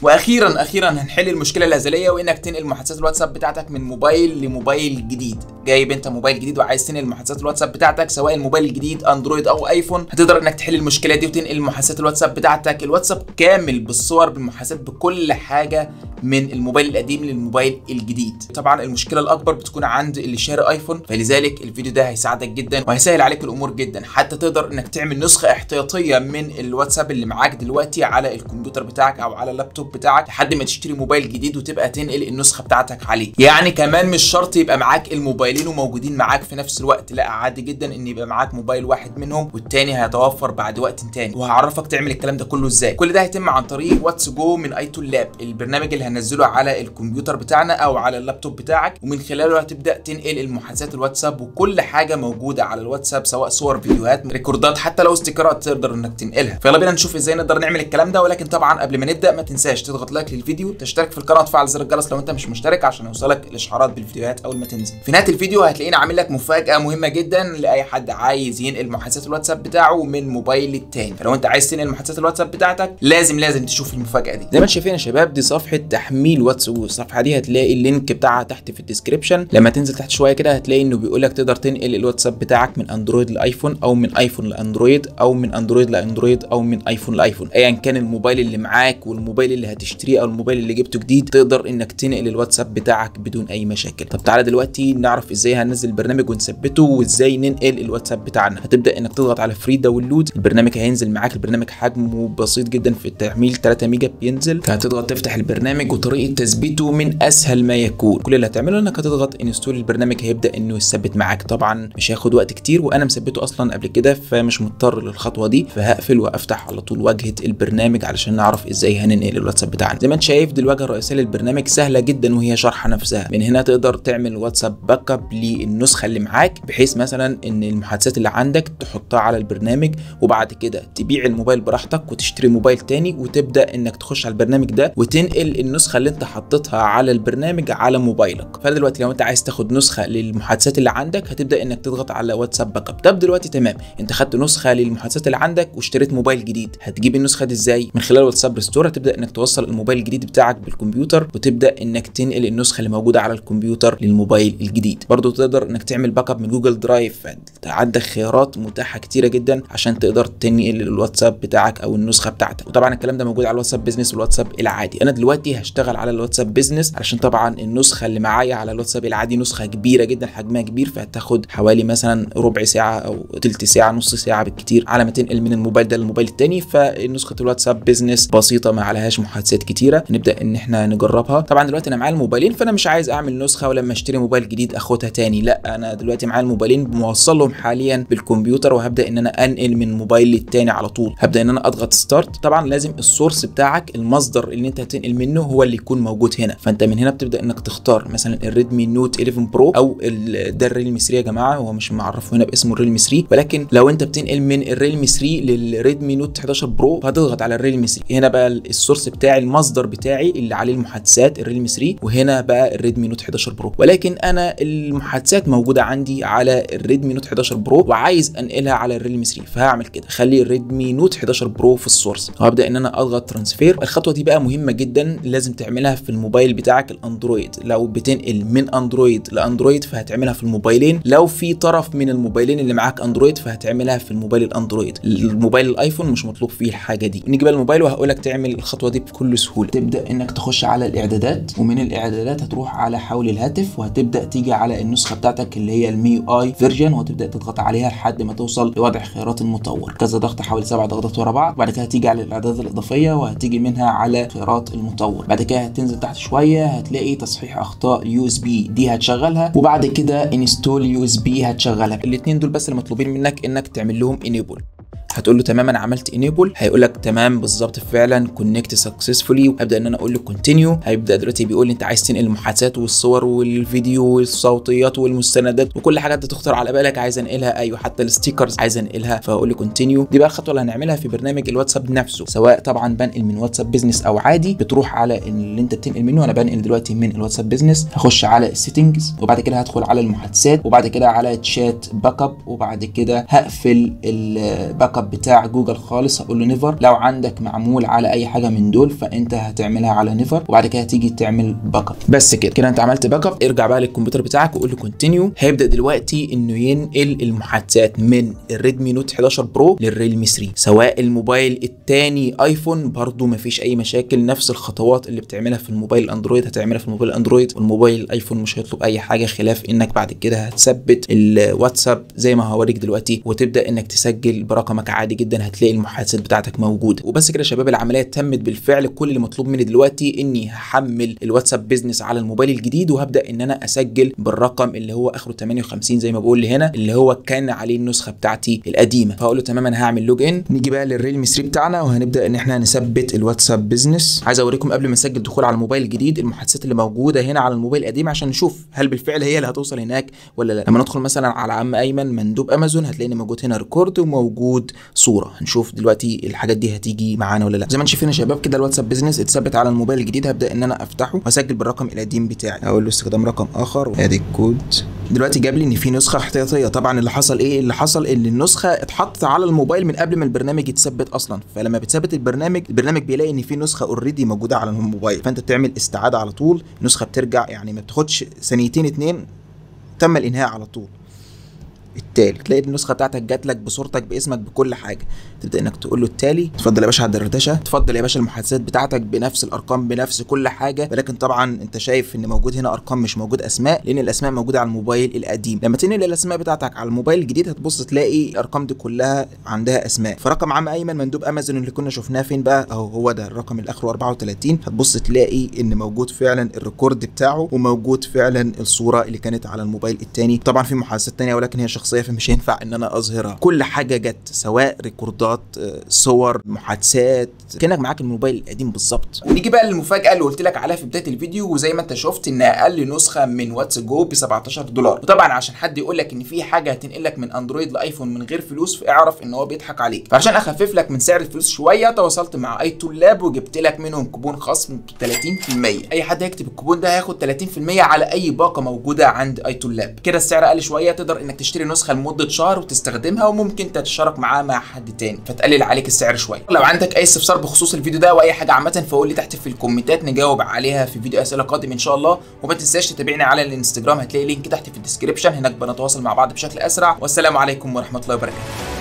واخيرا هنحل المشكله الازليه، وانك تنقل محادثات الواتساب بتاعتك من موبايل لموبايل جديد. جايب انت موبايل جديد وعايز تنقل محادثات الواتساب بتاعتك، سواء الموبايل الجديد اندرويد او ايفون، هتقدر انك تحل المشكله دي وتنقل محادثات الواتساب بتاعتك، الواتساب كامل بالصور بالمحادثات بكل حاجه، من الموبايل القديم للموبايل الجديد. طبعا المشكله الاكبر بتكون عند اللي شاري ايفون، فلذلك الفيديو ده هيساعدك جدا وهيسهل عليك الامور جدا، حتى تقدر انك تعمل نسخه احتياطيه من الواتساب اللي معاك دلوقتي على الكمبيوتر بتاعك او على اللابتوب بتاعك لحد ما تشتري موبايل جديد وتبقى تنقل النسخه بتاعتك عليه. يعني كمان مش شرط يبقى معاك الموبايلين وموجودين معاك في نفس الوقت، لا عادي جدا ان يبقى معاك موبايل واحد منهم والتاني هيتوفر بعد وقت تاني، وهعرفك تعمل الكلام ده كله ازاي. كل ده هيتم عن طريق واتس جو من ايتون لاب، البرنامج اللي هنزله على الكمبيوتر بتاعنا او على اللابتوب بتاعك، ومن خلاله هتبدا تنقل المحادثات الواتساب وكل حاجه موجوده على الواتساب، سواء صور، فيديوهات، ريكوردات، حتى لو استيكرات تقدر انك تنقلها. فيلا بينا نشوف ازاي نقدر نعمل الكلام ده. ولكن طبعا قبل ما نبدا ما تنساش تضغط لايك للفيديو، تشترك في القناه وتفعل زر الجرس لو انت مش مشترك عشان يوصلك الاشعارات بالفيديوهات اول ما تنزل. في نهايه الفيديو هتلاقيني عامل لك مفاجاه مهمه جدا لاي حد عايز ينقل محادثات الواتساب بتاعه من موبايل للتاني. فلو انت عايز تنقل محادثات الواتساب بتاعتك لازم تشوف المفاجاه دي. زي ما انتم شايفين يا شباب، دي صفحه تحميل واتس جو. الصفحه دي هتلاقي اللينك بتاعها تحت في الديسكربشن، لما تنزل تحت شويه كده هتلاقي انه بيقول لك تقدر تنقل الواتساب بتاعك من اندرويد لايفون، او من ايفون لاندرويد، او من اندرويد لاندرويد، او من ايفون لايفون. ايا كان الموبايل اللي معاك والموبايل اللي هتشتريه او الموبايل اللي جبته جديد، تقدر انك تنقل الواتساب بتاعك بدون اي مشاكل. طب تعالى دلوقتي نعرف ازاي هننزل البرنامج ونثبته وازاي ننقل الواتساب بتاعنا. هتبدا انك تضغط على فري داونلود، البرنامج هينزل معاك. البرنامج حجمه بسيط جدا في التحميل، 3 ميجا بينزل. فهتضغط تفتح البرنامج، وطريقه تثبيته من اسهل ما يكون. كل اللي هتعمله انك هتضغط انستول، البرنامج هيبدا انه يثبت معاك. طبعا مش هياخد وقت كتير، وانا مثبته اصلا قبل كده فمش مضطر للخطوه دي، فهقفل وافتح على طول واجهه البرنامج علشان نعرف ازاي هننقل الواتساب بتاعنا. زي ما انت شايف دي الواجهه الرئيسيه للبرنامج، سهله جدا وهي شرحه نفسها. من هنا تقدر تعمل واتساب باك اب للنسخه اللي معاك، بحيث مثلا ان المحادثات اللي عندك تحطها على البرنامج، وبعد كده تبيع الموبايل براحتك وتشتري موبايل تاني، وتبدا انك تخش على البرنامج ده وتنقل النسخه اللي انت حطيتها على البرنامج على موبايلك. فدلوقتي لو انت عايز تاخد نسخه للمحادثات اللي عندك هتبدا انك تضغط على واتساب باك اب. طب دلوقتي تمام، انت خدت نسخه للمحادثات اللي عندك واشتريت موبايل جديد، هتجيب النسخه دي ازاي؟ من خلال واتساب ريستور. هتبدا انك توصل الموبايل الجديد بتاعك بالكمبيوتر، وتبدا انك تنقل النسخه اللي موجوده على الكمبيوتر للموبايل الجديد. برضو تقدر انك تعمل باك اب من جوجل درايف، عندك خيارات متاحه كتيره جدا عشان تقدر تنقل الواتساب بتاعك او النسخه بتاعتك. وطبعا الكلام ده موجود على الواتساب بيزنس والواتساب العادي. انا دلوقتي هشتغل على الواتساب بيزنس علشان طبعا النسخه اللي معايا على الواتساب العادي نسخه كبيره جدا، حجمها كبير، فهتاخد حوالي مثلا ربع ساعه او تلت ساعه، نص ساعه بالكتير على ما تنقل من الموبايل ده للموبايل التاني. فنسخه الواتساب بيزنس بسيطه ما عليهاش محادثات كتيره، نبدا ان احنا نجربها. طبعا دلوقتي انا معايا الموبايلين، فانا مش عايز اعمل نسخه ولما اشتري موبايل جديد اخدها تاني، لا انا دلوقتي معايا الموبايلين موصلهم حاليا بالكمبيوتر، وهبدا ان انا انقل من موبايل للتاني على طول. هبدا ان انا اضغط ستارت. طبعا لازم السورس بتاعك، المصدر اللي انت هتنقل منه هو اللي يكون موجود هنا. فانت من هنا بتبدا انك تختار مثلا الريدمي نوت 11 برو، او ده الريلمي 3 يا جماعه، هو مش معرفه هنا باسمه الريلمي 3، ولكن لو انت بتنقل من الريلمي 3 للريدمي نوت 11 برو فهتضغط على الريلمي 3. هنا بقى السورس بتاعي، المصدر بتاعي اللي عليه المحادثات الريلمي 3، وهنا بقى الريدمي نوت 11 برو. ولكن انا المحادثات موجوده عندي على الريدمي نوت 11 برو وعايز انقلها على الريلمي 3، فهعمل كده، خلي الريدمي نوت 11 برو في السورس، وهبدا ان انا اضغط ترانسفير. الخطوه دي بقى مهمه جدا، لازم تعملها في الموبايل بتاعك الاندرويد. لو بتنقل من اندرويد لاندرويد فهتعملها في الموبايلين، لو في طرف من الموبايلين اللي معاك اندرويد فهتعملها في الموبايل الاندرويد. الموبايل الايفون مش مطلوب فيه الحاجه دي. نيجي بقى الموبايل وهقول لك تعمل الخطوه دي بكل سهوله. تبدا انك تخش على الاعدادات، ومن الاعدادات هتروح على حول الهاتف، وهتبدا تيجي على النسخه بتاعتك اللي هي المي اي فيرجن، وهتبدا تضغط عليها لحد ما توصل لوضع خيارات المطور، كذا ضغط حوالي 7 ضغطات ورا بعض. بعد كده هتيجي على الاعدادات الاضافيه وهتيجي منها على خيارات المطور. بعد كده هتنزل تحت شويه هتلاقي تصحيح اخطاء يو اس بي، دي هتشغلها، وبعد كده انستول يو اس بي هتشغلها. الاثنين دول بس اللي مطلوبين منك انك تعمل لهم انيبل. هتقول له تمام انا عملت انيبل، هيقول لك تمام بالظبط فعلا كونكت سكسسفولي، وابدا ان انا اقول له كونتينيو. هيبدا دلوقتي بيقول لي انت عايز تنقل المحادثات والصور والفيديو والصوتيات والمستندات وكل حاجه انت تخطر على بالك عايز انقلها، ايوه حتى الستيكرز عايز انقلها، فاقول له كونتينيو. دي بقى الخطوه اللي هنعملها في برنامج الواتساب نفسه، سواء طبعا بنقل من واتساب بيزنس او عادي، بتروح على اللي انت بتنقل منه. انا بنقل دلوقتي من الواتساب بيزنس، هخش على السيتنجز، وبعد كده هدخل على المحادثات، وبعد كده على تشات باك اب، وبعد كده هقفل الباك اب اب بتاع جوجل خالص هقول له نيفر. لو عندك معمول على اي حاجه من دول فانت هتعملها على نيفر، وبعد كده هتيجي تعمل باك اب. بس كده انت عملت باك اب. ارجع بقى للكمبيوتر بتاعك وقول له كونتينيو. هيبدا دلوقتي انه ينقل المحادثات من الريدمي نوت 11 برو للريلمي 3. سواء الموبايل الثاني ايفون برضو مفيش اي مشاكل، نفس الخطوات اللي بتعملها في الموبايل الاندرويد هتعملها في الموبايل الاندرويد، والموبايل الايفون مش هيطلب اي حاجه خلاف انك بعد كده هتثبت الواتساب زي ما هوريك دلوقتي، وتبدا انك تسجل برقمك عادي جدا، هتلاقي المحادثات بتاعتك موجوده. وبس كده يا شباب، العمليه تمت بالفعل. كل اللي مطلوب مني دلوقتي اني هحمل الواتساب بيزنس على الموبايل الجديد، وهبدا ان انا اسجل بالرقم اللي هو اخره 58 زي ما بقول لي هنا، اللي هو كان عليه النسخه بتاعتي القديمه. فهقول له تمام انا هعمل لوج ان. نيجي بقى للريلمي 3 بتاعنا وهنبدا ان احنا نثبت الواتساب بيزنس. عايز اوريكم قبل ما نسجل دخول على الموبايل الجديد المحادثات اللي موجوده هنا على الموبايل القديم عشان نشوف هل بالفعل هي اللي هتوصل هناك ولا لا. لما ندخل مثلا على عم ايمن مندوب امازون هتلاقيني موجود هنا ريكورد وموجود صوره. هنشوف دلوقتي الحاجات دي هتيجي معانا ولا لا. زي ما انتم شايفين يا شباب كده الواتساب بيزنس اتثبت على الموبايل الجديد. هبدا ان انا افتحه واسجل بالرقم القديم بتاعي. اقول له استخدام رقم اخر وادي الكود. دلوقتي جاب لي ان في نسخه احتياطيه. طبعا اللي حصل ايه؟ اللي حصل ان النسخه اتحطت على الموبايل من قبل ما البرنامج يتثبت اصلا، فلما بتثبت البرنامج بيلاقي ان في نسخه اوريدي موجوده على الموبايل، فانت بتعمل استعاده على طول. النسخه بترجع يعني ما بتاخدش ثانيتين اتنين، تم الانهاء على طول. التالي تلاقي النسخه بتاعتك جات لك بصورتك باسمك بكل حاجه. تبدا انك تقول له التالي. اتفضل يا باشا على الدردشه، اتفضل يا باشا المحادثات بتاعتك بنفس الارقام بنفس كل حاجه، ولكن طبعا انت شايف ان موجود هنا ارقام مش موجود اسماء، لان الاسماء موجوده على الموبايل القديم. لما تنقل الاسماء بتاعتك على الموبايل الجديد هتبص تلاقي الارقام دي كلها عندها اسماء. فرقم عم ايمن مندوب امازون اللي كنا شفناه فين بقى؟ اهو هو ده الرقم اللي اخره 34. هتبص تلاقي ان موجود فعلا الريكورد بتاعه، وموجود فعلا الصوره اللي كانت على الموبايل الثاني. طبعا في محادثات ثانيه ولكن هي شخصيه فمش هينفع ان انا اظهرها. كل حاجه جت سواء ريكوردات، صور، محادثات، كانك معاك الموبايل القديم بالظبط. نيجي بقى للمفاجاه اللي قلت لك عليها في بدايه الفيديو، وزي ما انت شفت ان اقل نسخه من واتس جو ب $17. وطبعا عشان حد يقول لك ان في حاجه هتنقلك من اندرويد لايفون من غير فلوس فاعرف ان هو بيضحك عليك. فعشان اخفف لك من سعر الفلوس شويه تواصلت مع ايتول لاب وجبت لك منهم كوبون خصم ب 30%. اي حد هيكتب الكوبون ده هياخد 30% على اي باقه موجوده عند ايتول لاب. كده السعر اقل شويه، تقدر انك تشتري نسخه لمده شهر وتستخدمها، وممكن تتشارك معاه مع حد تاني فتقلل عليك السعر شويه. لو عندك اي استفسار بخصوص الفيديو ده واي حاجه عامه فقول لي تحت في الكومنتات نجاوب عليها في فيديو اسئله قادم ان شاء الله. وما تنساش تتابعني على الانستجرام، هتلاقي لينك تحت في الديسكربشن، هناك بنتواصل مع بعض بشكل اسرع. والسلام عليكم ورحمه الله وبركاته.